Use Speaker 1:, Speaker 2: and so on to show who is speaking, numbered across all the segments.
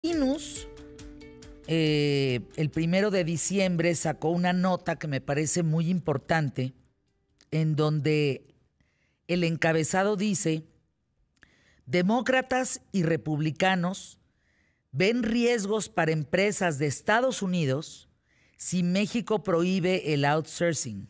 Speaker 1: Inus, el 1 de diciembre sacó una nota que me parece muy importante, en donde el encabezado dice: demócratas y republicanos ven riesgos para empresas de Estados Unidos si México prohíbe el outsourcing.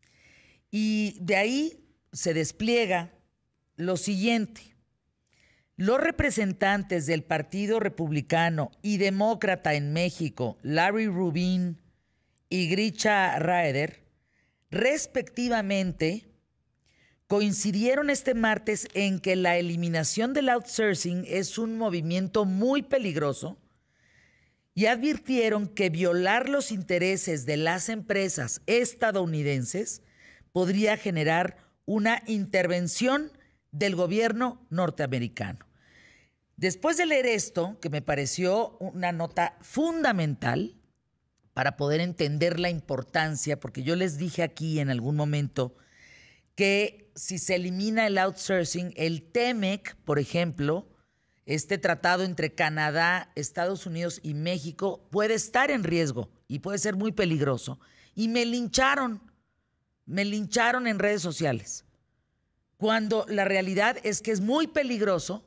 Speaker 1: Y de ahí se despliega lo siguiente. Los representantes del Partido Republicano y Demócrata en México, Larry Rubin y Grisha Raeder, respectivamente, coincidieron este martes en que la eliminación del outsourcing es un movimiento muy peligroso y advirtieron que violar los intereses de las empresas estadounidenses podría generar una intervención del gobierno norteamericano. Después de leer esto, que me pareció una nota fundamental para poder entender la importancia, porque yo les dije aquí en algún momento que si se elimina el outsourcing, el TEMEC, por ejemplo, este tratado entre Canadá, Estados Unidos y México, puede estar en riesgo y puede ser muy peligroso. Y me lincharon en redes sociales, cuando la realidad es que es muy peligroso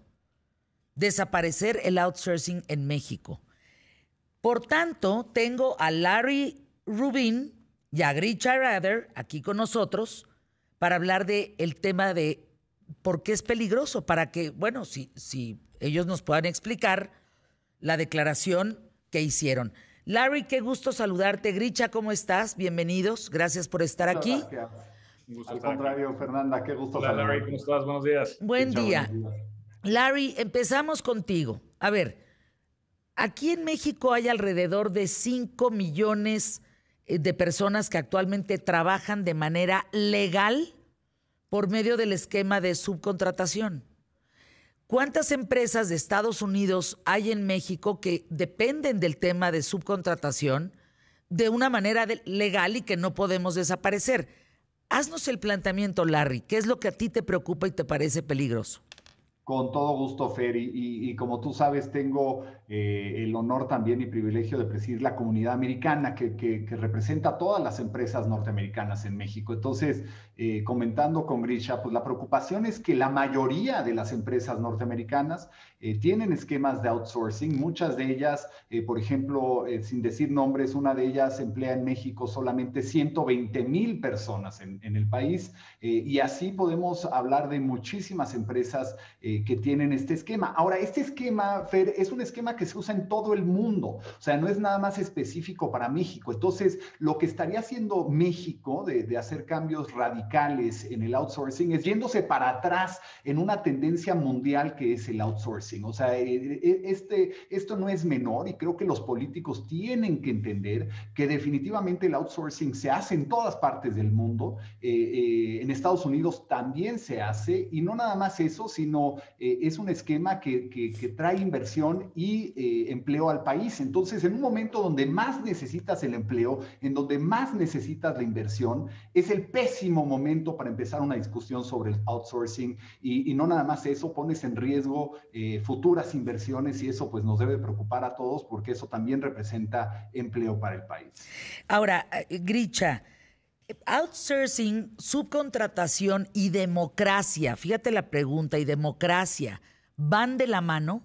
Speaker 1: desaparecer el outsourcing en México. Por tanto, tengo a Larry Rubin y a Grisha Raeder aquí con nosotros para hablar del tema de por qué es peligroso, para que, bueno, si ellos nos puedan explicar la declaración que hicieron. Larry, qué gusto saludarte. Grisha, ¿cómo estás? Bienvenidos. Gracias por estar
Speaker 2: Muchas
Speaker 1: aquí.
Speaker 2: gracias.
Speaker 3: Un gusto
Speaker 2: Al
Speaker 3: estar aquí.
Speaker 2: contrario, Fernanda, qué gusto
Speaker 3: Hola Larry,
Speaker 2: saludarte.
Speaker 3: ¿cómo estás? Buenos días.
Speaker 1: Buen
Speaker 2: Dicha, buenos
Speaker 1: día.
Speaker 2: días.
Speaker 1: Larry, empezamos contigo. A ver, aquí en México hay alrededor de 5 millones de personas que actualmente trabajan de manera legal por medio del esquema de subcontratación. ¿Cuántas empresas de Estados Unidos hay en México que dependen del tema de subcontratación de una manera legal y que no podemos desaparecer? Haznos el planteamiento, Larry. ¿Qué es lo que a ti te preocupa y te parece peligroso?
Speaker 2: Con todo gusto, Fer, y como tú sabes, tengo el honor también y privilegio de presidir la comunidad americana que representa a todas las empresas norteamericanas en México. Entonces, comentando con Grisha, pues la preocupación es que la mayoría de las empresas norteamericanas tienen esquemas de outsourcing, muchas de ellas, por ejemplo, sin decir nombres, una de ellas emplea en México solamente 120,000 personas en el país, y así podemos hablar de muchísimas empresas que tienen este esquema. Ahora, este esquema, Fer, es un esquema que se usa en todo el mundo, o sea, no es nada más específico para México. Entonces, lo que estaría haciendo México de hacer cambios radicales en el outsourcing es yéndose para atrás en una tendencia mundial que es el outsourcing. O sea, esto no es menor y creo que los políticos tienen que entender que definitivamente el outsourcing se hace en todas partes del mundo. En Estados Unidos también se hace, y no nada más eso, sino es un esquema que trae inversión y empleo al país. Entonces, en un momento donde más necesitas el empleo, en donde más necesitas la inversión, es el pésimo momento para empezar una discusión sobre el outsourcing, y no nada más eso, pones en riesgo futuras inversiones, y eso pues nos debe preocupar a todos porque eso también representa empleo para el país.
Speaker 1: Ahora, Grisha, outsourcing, subcontratación y democracia, fíjate la pregunta, ¿y democracia van de la mano?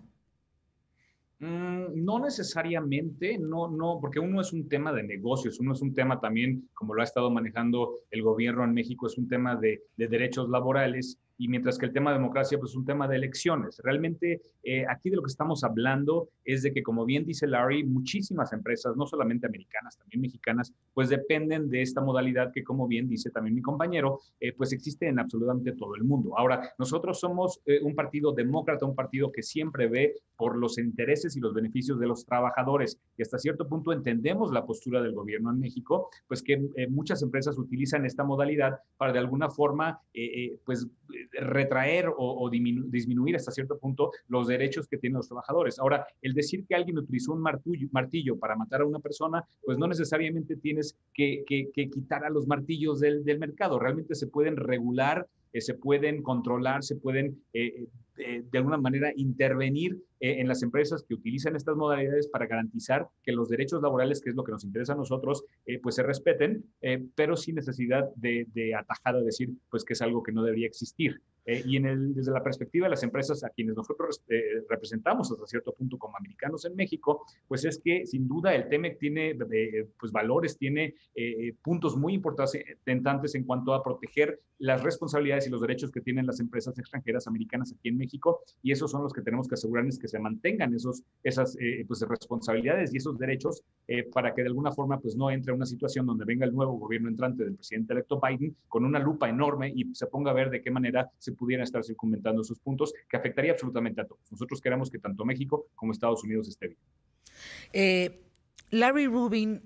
Speaker 3: No necesariamente, no, porque uno es un tema de negocios, uno es un tema también, como lo ha estado manejando el gobierno en México, es un tema de derechos laborales, y mientras que el tema de democracia, pues es un tema de elecciones. Realmente, aquí de lo que estamos hablando es de que, como bien dice Larry, muchísimas empresas, no solamente americanas, también mexicanas, pues dependen de esta modalidad que, como bien dice también mi compañero, pues existe en absolutamente todo el mundo. Ahora, nosotros somos un partido demócrata, un partido que siempre ve por los intereses y los beneficios de los trabajadores, y hasta cierto punto entendemos la postura del gobierno en México, pues que muchas empresas utilizan esta modalidad para de alguna forma pues retraer o disminuir hasta cierto punto los derechos que tienen los trabajadores. Ahora, el decir que alguien utilizó un martillo para matar a una persona, pues no necesariamente tienes que quitar a los martillos del mercado. Realmente se pueden regular, se pueden controlar, se pueden de alguna manera intervenir en las empresas que utilizan estas modalidades para garantizar que los derechos laborales, que es lo que nos interesa a nosotros, pues se respeten, pero sin necesidad de atajar a decir pues que es algo que no debería existir. Y desde la perspectiva de las empresas a quienes nosotros representamos hasta cierto punto como americanos en México, pues es que sin duda el TEMEC tiene pues valores, tiene puntos muy importantes en cuanto a proteger las responsabilidades y los derechos que tienen las empresas extranjeras americanas aquí en México, y esos son los que tenemos que asegurarnos que se mantengan esas pues, responsabilidades y esos derechos para que de alguna forma pues no entre una situación donde venga el nuevo gobierno entrante del presidente electo Biden con una lupa enorme y se ponga a ver de qué manera se pudieran estar circunventando esos puntos que afectaría absolutamente a todos. Nosotros queremos que tanto México como Estados Unidos esté bien.
Speaker 1: Larry Rubin,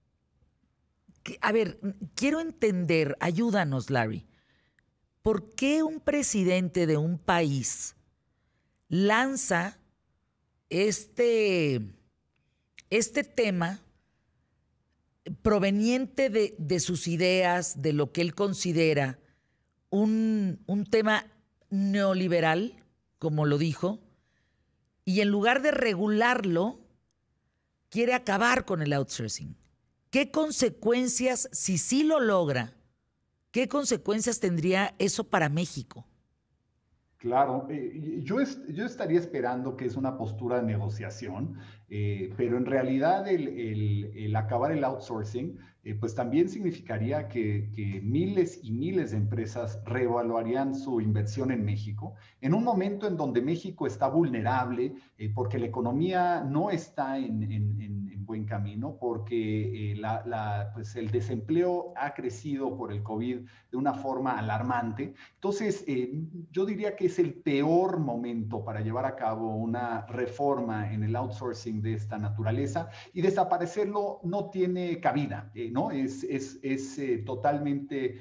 Speaker 1: a ver, quiero entender, ayúdanos, Larry. ¿Por qué un presidente de un país lanza este tema proveniente de sus ideas, de lo que él considera un tema neoliberal, como lo dijo, y en lugar de regularlo, quiere acabar con el outsourcing? ¿Qué consecuencias, si sí lo logra, qué consecuencias tendría eso para México?
Speaker 2: Claro, yo estaría esperando que es una postura de negociación, pero en realidad el acabar el outsourcing, pues también significaría que miles y miles de empresas reevaluarían su inversión en México, en un momento en donde México está vulnerable, porque la economía no está en buen camino, porque pues el desempleo ha crecido por el COVID de una forma alarmante. Entonces, yo diría que es el peor momento para llevar a cabo una reforma en el outsourcing de esta naturaleza, y desaparecerlo no tiene cabida, ¿no? Es totalmente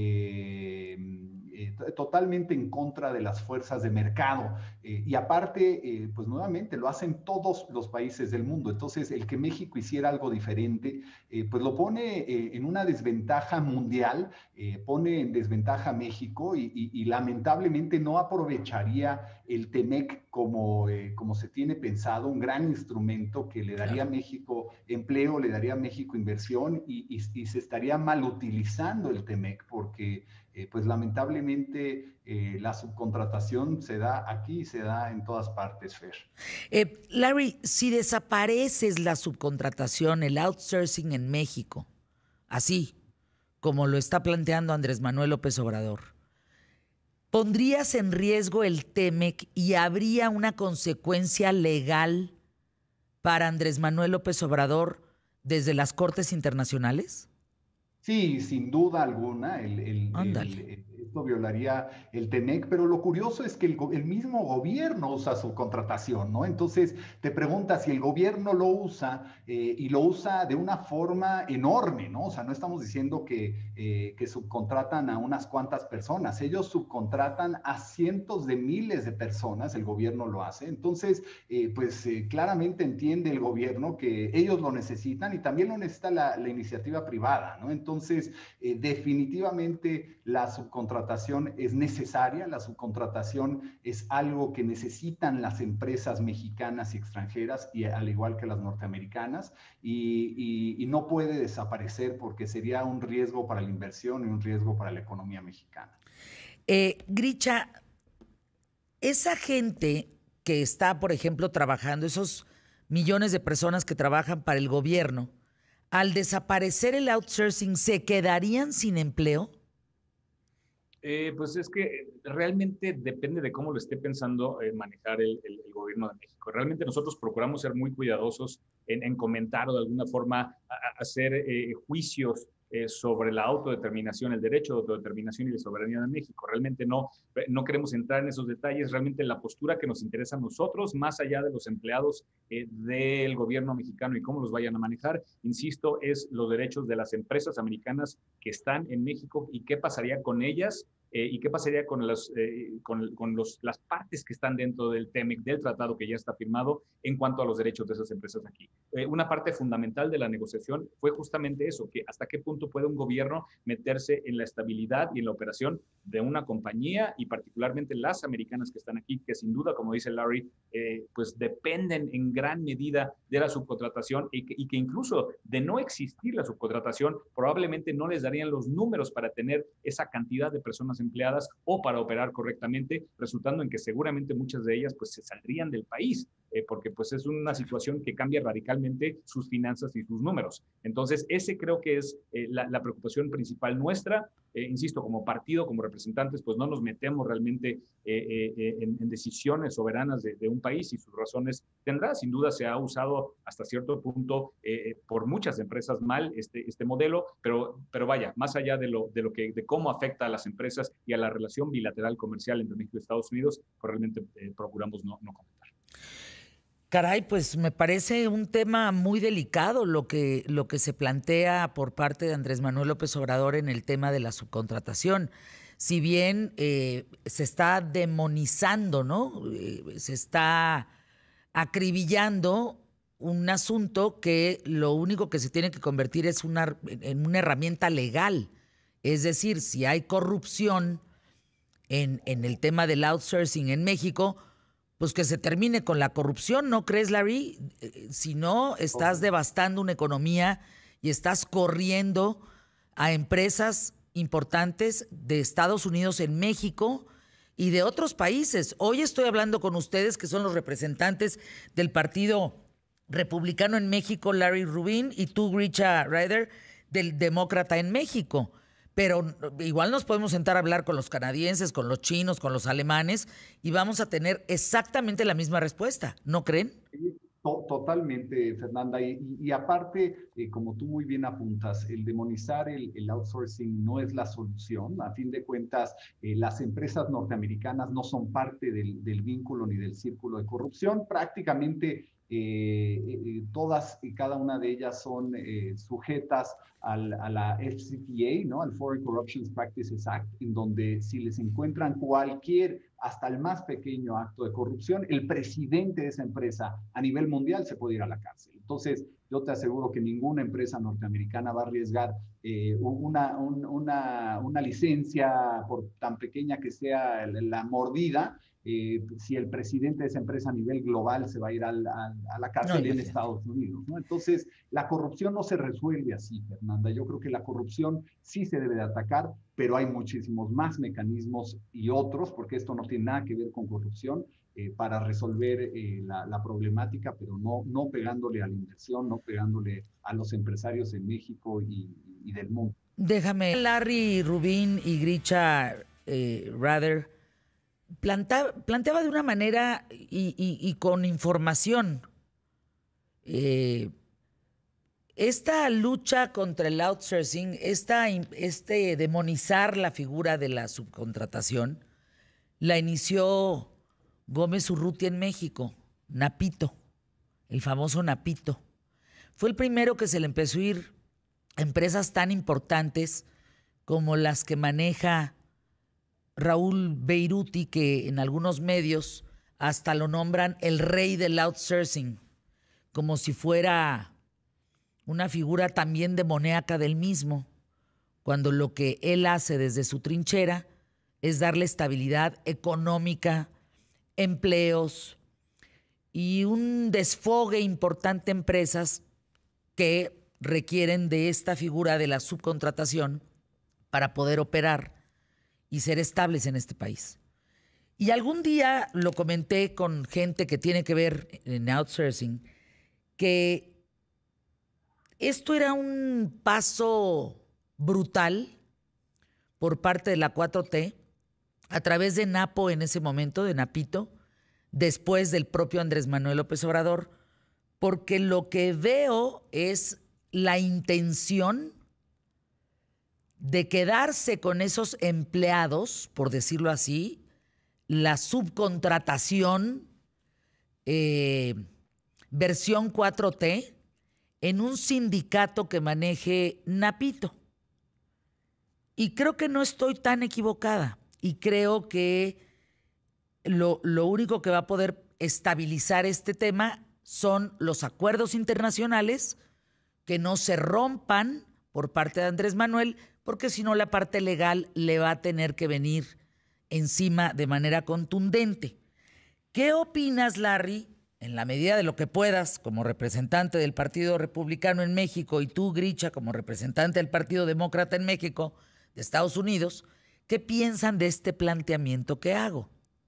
Speaker 2: totalmente en contra de las fuerzas de mercado. Y aparte, pues nuevamente, lo hacen todos los países del mundo. Entonces, el que México hiciera algo diferente, pues lo pone en una desventaja mundial, pone en desventaja a México y lamentablemente no aprovecharía el TEMEC como se tiene pensado, un gran instrumento que le daría a México empleo, le daría a México inversión, y se estaría mal utilizando el TEMEC porque pues lamentablemente la subcontratación se da aquí y se da en todas partes, Fer.
Speaker 1: Larry, si desapareces la subcontratación, el outsourcing en México, así como lo está planteando Andrés Manuel López Obrador, ¿pondrías en riesgo el TEMEC y habría una consecuencia legal para Andrés Manuel López Obrador desde las Cortes Internacionales?
Speaker 2: Sí, sin duda alguna, esto violaría el TEMEC, pero lo curioso es que el mismo gobierno usa subcontratación, ¿no? Entonces te preguntas si el gobierno lo usa y lo usa de una forma enorme, ¿no? O sea, no estamos diciendo que subcontratan a unas cuantas personas, ellos subcontratan a cientos de miles de personas, el gobierno lo hace. Entonces, claramente entiende el gobierno que ellos lo necesitan y también lo necesita la iniciativa privada, ¿no? Entonces, definitivamente la subcontratación es necesaria, la subcontratación es algo que necesitan las empresas mexicanas y extranjeras, y al igual que las norteamericanas, y no puede desaparecer porque sería un riesgo para la inversión y un riesgo para la economía mexicana.
Speaker 1: Gricha, esa gente que está, por ejemplo, trabajando, esos millones de personas que trabajan para el gobierno, al desaparecer el outsourcing, ¿se quedarían sin empleo?
Speaker 3: Pues es que realmente depende de cómo lo esté pensando manejar el gobierno de México. Realmente nosotros procuramos ser muy cuidadosos en comentar o de alguna forma hacer juicios sobre la autodeterminación, el derecho de autodeterminación y de soberanía de México. Realmente no queremos entrar en esos detalles. Realmente la postura que nos interesa a nosotros, más allá de los empleados del gobierno mexicano y cómo los vayan a manejar, insisto, es los derechos de las empresas americanas que están en México y qué pasaría con ellas ¿Y qué pasaría con las partes que están dentro del TEMEC, del tratado que ya está firmado, en cuanto a los derechos de esas empresas aquí? Una parte fundamental de la negociación fue justamente eso, que hasta qué punto puede un gobierno meterse en la estabilidad y en la operación de una compañía, y particularmente las americanas que están aquí, que sin duda, como dice Larry, pues dependen en gran medida de la subcontratación, y que incluso de no existir la subcontratación, probablemente no les darían los números para tener esa cantidad de personas empleadas o para operar correctamente, resultando en que seguramente muchas de ellas pues se saldrían del país, porque pues es una situación que cambia radicalmente sus finanzas y sus números. Entonces, ese creo que es la preocupación principal nuestra. Insisto, como partido, como representantes, pues no nos metemos realmente en decisiones soberanas de un país, y sus razones tendrá. Sin duda se ha usado hasta cierto punto por muchas empresas mal este modelo, pero vaya, más allá de cómo afecta a las empresas y a la relación bilateral comercial entre México y Estados Unidos, pues realmente procuramos no comentar.
Speaker 1: Caray, pues me parece un tema muy delicado lo que se plantea por parte de Andrés Manuel López Obrador en el tema de la subcontratación. Si bien se está demonizando, ¿no? Se está acribillando un asunto que lo único que se tiene que convertir es en una herramienta legal. Es decir, si hay corrupción en el tema del outsourcing en México, pues que se termine con la corrupción, ¿no crees, Larry? Si no, estás devastando una economía y estás corriendo a empresas importantes de Estados Unidos en México y de otros países. Hoy estoy hablando con ustedes, que son los representantes del Partido Republicano en México, Larry Rubin, y tú, Grisha Ryder, del Demócrata en México. Pero igual nos podemos sentar a hablar con los canadienses, con los chinos, con los alemanes, y vamos a tener exactamente la misma respuesta, ¿no creen?
Speaker 2: Totalmente, Fernanda. Y aparte, como tú muy bien apuntas, el demonizar el outsourcing no es la solución. A fin de cuentas, las empresas norteamericanas no son parte del vínculo ni del círculo de corrupción. Prácticamente todas y cada una de ellas son sujetas a la FCPA, ¿no? Al Foreign Corrupt Practices Act, en donde si les encuentran cualquier, hasta el más pequeño acto de corrupción, el presidente de esa empresa a nivel mundial se puede ir a la cárcel. Entonces, yo te aseguro que ninguna empresa norteamericana va a arriesgar una licencia, por tan pequeña que sea la mordida, si el presidente de esa empresa a nivel global se va a ir a la cárcel en Estados Unidos, ¿no? Entonces, la corrupción no se resuelve así, Fernanda. Yo creo que la corrupción sí se debe de atacar, pero hay muchísimos más mecanismos y otros, porque esto no tiene nada que ver con corrupción, para resolver la problemática, pero no pegándole a la inversión, no pegándole a los empresarios en México y del mundo.
Speaker 1: Déjame, Larry Rubin y Grisha Ryder planteaba de una manera y con información esta lucha contra el outsourcing, demonizar la figura de la subcontratación, la inició Gómez Urrutia en México, Napito, el famoso Napito. Fue el primero que se le empezó a ir a empresas tan importantes como las que maneja Raúl Beiruti, que en algunos medios hasta lo nombran el rey del outsourcing, como si fuera una figura también demoníaca del mismo, cuando lo que él hace desde su trinchera es darle estabilidad económica, empleos y un desfogue importante a empresas que requieren de esta figura de la subcontratación para poder operar y ser estables en este país. Y algún día lo comenté con gente que tiene que ver en outsourcing, que esto era un paso brutal por parte de la 4T, a través de Napo en ese momento, de Napito, después del propio Andrés Manuel López Obrador, porque lo que veo es la intención de quedarse con esos empleados, por decirlo así, la subcontratación, versión 4T, en un sindicato que maneje Napito. Y creo que no estoy tan equivocada. y creo que lo único que va a poder estabilizar este tema son los acuerdos internacionales, que no se rompan por parte de Andrés Manuel, porque si no la parte legal le va a tener que venir encima de manera contundente. ¿Qué opinas, Larry, en la medida de lo que puedas, como representante del Partido Republicano en México, y tú, Gricha, como representante del Partido Demócrata en México, de Estados Unidos, qué piensan de este planteamiento que hago?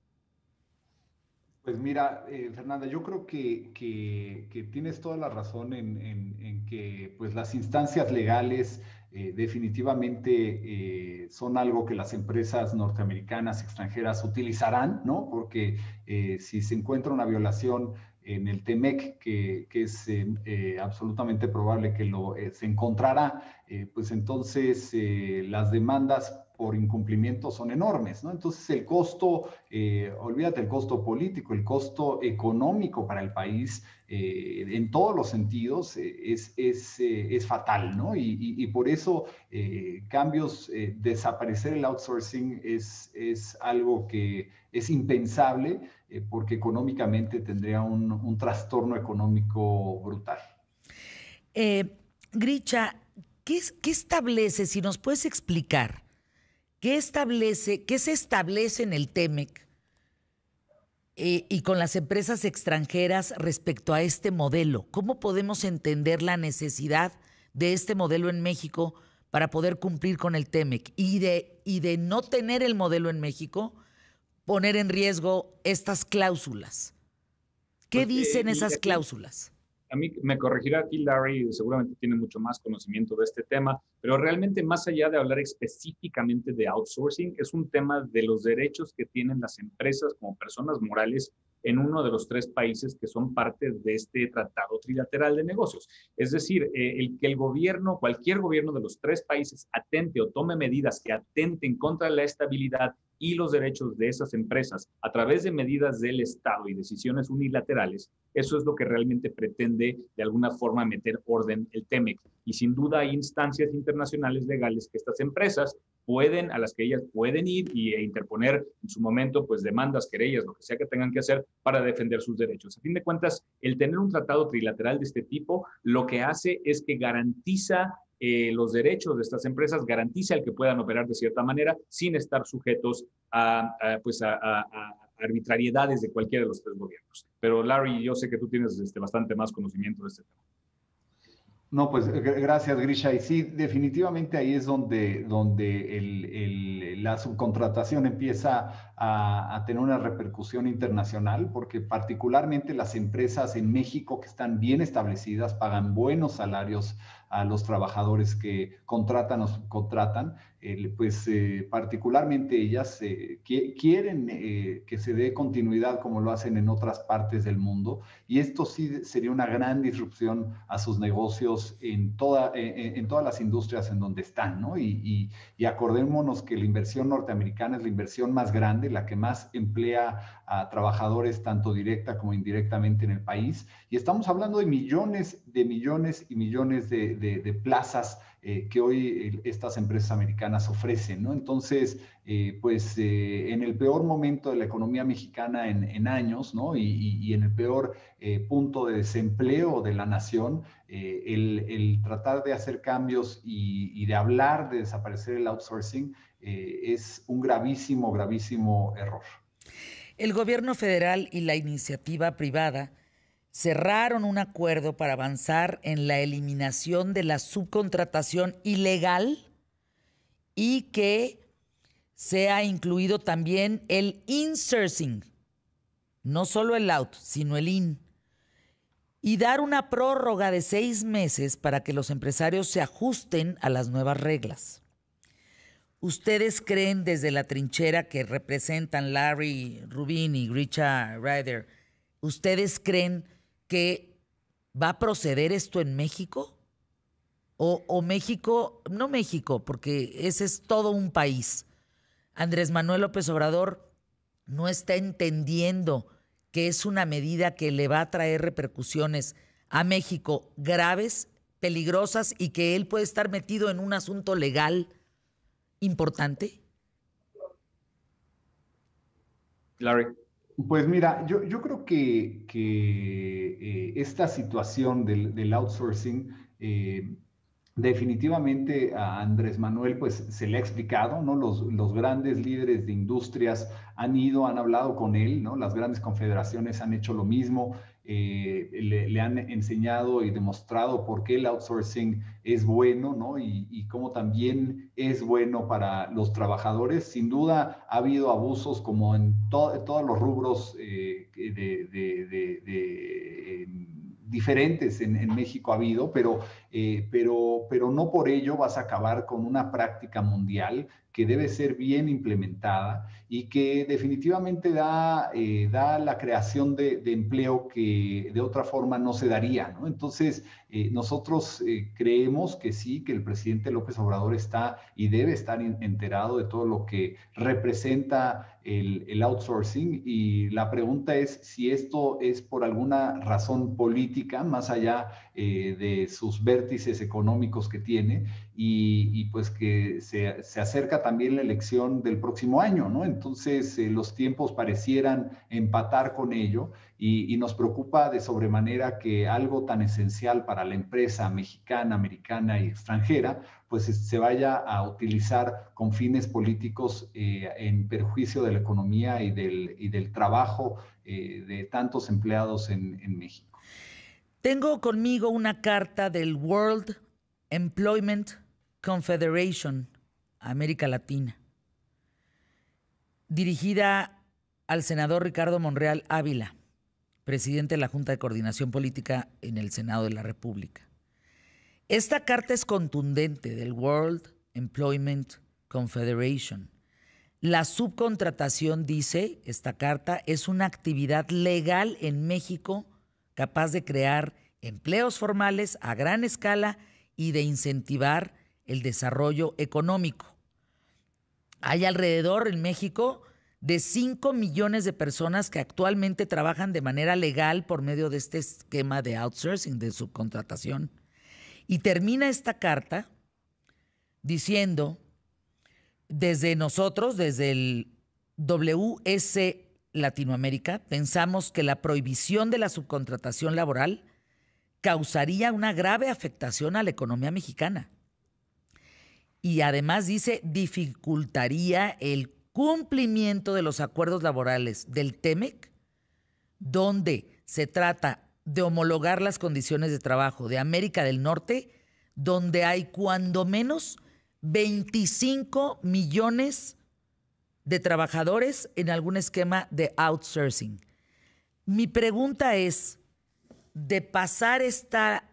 Speaker 2: Pues mira, Fernanda, yo creo que tienes toda la razón en que pues, las instancias legales definitivamente son algo que las empresas norteamericanas extranjeras utilizarán, ¿no? Porque si se encuentra una violación en el TEMEC, que es absolutamente probable que se encontrará, pues entonces las demandas por incumplimiento son enormes, ¿no? Entonces el costo, olvídate el costo político, el costo económico para el país en todos los sentidos es fatal, ¿no? Y por eso cambios, desaparecer el outsourcing es algo que es impensable porque económicamente tendría un trastorno económico brutal.
Speaker 1: Gricha, ¿qué establece, si nos puedes explicar, qué se establece en el TEMEC y con las empresas extranjeras respecto a este modelo? ¿Cómo podemos entender la necesidad de este modelo en México para poder cumplir con el TEMEC y de no tener el modelo en México, poner en riesgo estas cláusulas? ¿Qué
Speaker 3: Pues,
Speaker 1: dicen
Speaker 3: y
Speaker 1: esas
Speaker 3: aquí,
Speaker 1: cláusulas?
Speaker 3: a mí me corregirá aquí Larry, seguramente tiene mucho más conocimiento de este tema, pero realmente más allá de hablar específicamente de outsourcing, es un tema de los derechos que tienen las empresas como personas morales en uno de los 3 países que son parte de este tratado trilateral de negocios. Es decir, el que el gobierno, cualquier gobierno de los 3 países atente o tome medidas que atenten contra la estabilidad y los derechos de esas empresas a través de medidas del Estado y decisiones unilaterales, eso es lo que realmente pretende de alguna forma meter orden el TEMEC. Y sin duda hay instancias internacionales legales que estas empresas a las que ellas pueden ir e interponer en su momento, pues demandas, querellas, lo que sea que tengan que hacer para defender sus derechos. A fin de cuentas, el tener un tratado trilateral de este tipo, lo que hace es que garantiza los derechos de estas empresas, garantiza el que puedan operar de cierta manera sin estar sujetos a arbitrariedades de cualquiera de los 3 gobiernos. Pero Larry, yo sé que tú tienes bastante más conocimiento de este tema.
Speaker 2: No, pues gracias, Grisha. Y sí, definitivamente ahí es donde la subcontratación empieza a tener una repercusión internacional, porque particularmente las empresas en México que están bien establecidas pagan buenos salarios a los trabajadores que contratan o subcontratan, pues particularmente ellas quieren que se dé continuidad como lo hacen en otras partes del mundo, y esto sí sería una gran disrupción a sus negocios en todas las industrias en donde están, ¿no? Y acordémonos que la inversión norteamericana es la inversión más grande, la que más emplea a trabajadores tanto directa como indirectamente en el país, y estamos hablando de millones y millones de plazas que hoy estas empresas americanas ofrecen, ¿no? Entonces, en el peor momento de la economía mexicana en años, ¿no? Y en el peor punto de desempleo de la nación, el tratar de hacer cambios y de hablar de desaparecer el outsourcing es un gravísimo, gravísimo error.
Speaker 1: El gobierno federal y la iniciativa privada cerraron un acuerdo para avanzar en la eliminación de la subcontratación ilegal y que sea incluido también el insourcing, no solo el out, sino el in, y dar una prórroga de 6 meses para que los empresarios se ajusten a las nuevas reglas. ¿Ustedes creen desde la trinchera que representan Larry Rubin y Grisha Ryder, ustedes creen que va a proceder esto en México? O México, no México, porque ese es todo un país. Andrés Manuel López Obrador no está entendiendo que es una medida que le va a traer repercusiones a México graves, peligrosas, y que él puede estar metido en un asunto legal importante.
Speaker 3: Larry.
Speaker 2: Pues mira, yo creo que esta situación del outsourcing, definitivamente a Andrés Manuel pues se le ha explicado, ¿no? Los grandes líderes de industrias han hablado con él, ¿no? Las grandes confederaciones han hecho lo mismo, le han enseñado y demostrado por qué el outsourcing es bueno, ¿no? Y cómo también es bueno para los trabajadores. Sin duda ha habido abusos como en todos los rubros diferentes en México ha habido, pero no por ello vas a acabar con una práctica mundial que debe ser bien implementada y que definitivamente da la creación de empleo que de otra forma no se daría, ¿no? Entonces, nosotros creemos que sí, que el presidente López Obrador está y debe estar enterado de todo lo que representa el outsourcing, y la pregunta es si esto es por alguna razón política, más allá de sus vértices económicos que tiene, y pues que se acerca también la elección del próximo año, ¿no? Entonces los tiempos parecieran empatar con ello, y nos preocupa de sobremanera que algo tan esencial para la empresa mexicana, americana y extranjera pues se vaya a utilizar con fines políticos en perjuicio de la economía y del trabajo de tantos empleados en México.
Speaker 1: Tengo conmigo una carta del World Employment Confederation, América Latina, dirigida al senador Ricardo Monreal Ávila, presidente de la Junta de Coordinación Política en el Senado de la República. Esta carta es contundente del World Employment Confederation. La subcontratación, dice esta carta, es una actividad legal en México capaz de crear empleos formales a gran escala y de incentivar el desarrollo económico. Hay alrededor en México de 5 millones de personas que actualmente trabajan de manera legal por medio de este esquema de outsourcing, de subcontratación. Y termina esta carta diciendo, desde nosotros, desde el WS Latinoamérica, pensamos que la prohibición de la subcontratación laboral causaría una grave afectación a la economía mexicana. Y además dice, dificultaría el cumplimiento de los acuerdos laborales del TEMEC, donde se trata de homologar las condiciones de trabajo de América del Norte, donde hay cuando menos 25 millones de trabajadores en algún esquema de outsourcing. Mi pregunta es, de pasar esta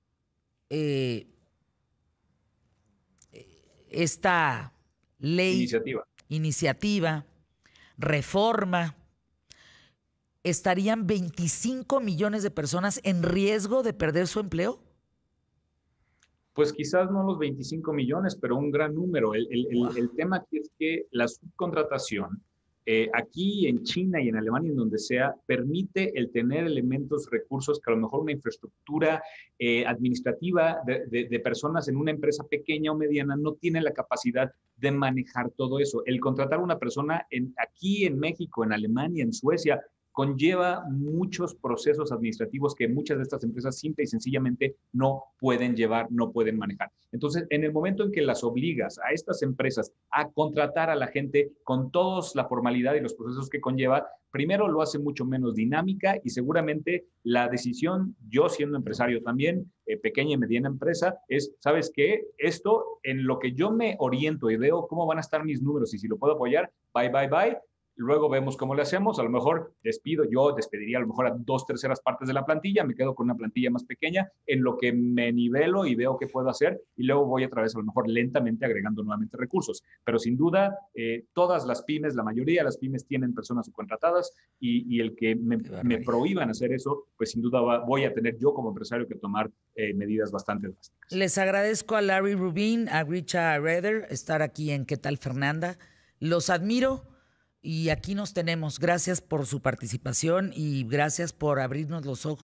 Speaker 1: ley, iniciativa, reforma, ¿estarían 25 millones de personas en riesgo de perder su empleo?
Speaker 3: Pues quizás no los 25 millones, pero un gran número. El tema aquí es que la subcontratación, aquí en China y en Alemania, en donde sea, permite el tener elementos, recursos que a lo mejor una infraestructura administrativa de personas en una empresa pequeña o mediana no tiene la capacidad de manejar todo eso. El contratar a una persona aquí en México, en Alemania, en Suecia, conlleva muchos procesos administrativos que muchas de estas empresas simple y sencillamente no pueden llevar, no pueden manejar. Entonces, en el momento en que las obligas a estas empresas a contratar a la gente con toda la formalidad y los procesos que conlleva, primero lo hace mucho menos dinámica, y seguramente la decisión, yo siendo empresario también, pequeña y mediana empresa, es, ¿sabes qué? Esto en lo que yo me oriento y veo cómo van a estar mis números y si lo puedo apoyar, bye, bye, bye. Luego vemos cómo le hacemos. A lo mejor despediría a lo mejor a 2/3 partes de la plantilla, me quedo con una plantilla más pequeña en lo que me nivelo y veo qué puedo hacer, y luego voy a través a lo mejor lentamente agregando nuevamente recursos. Pero sin duda, todas las pymes, la mayoría de las pymes tienen personas subcontratadas, y el que me prohíban hacer eso, pues sin duda voy a tener yo como empresario que tomar medidas bastante drásticas.
Speaker 1: Les agradezco a Larry Rubin, a Grisha Rader estar aquí en ¿Qué tal, Fernanda? Los admiro. Y aquí nos tenemos. Gracias por su participación y gracias por abrirnos los ojos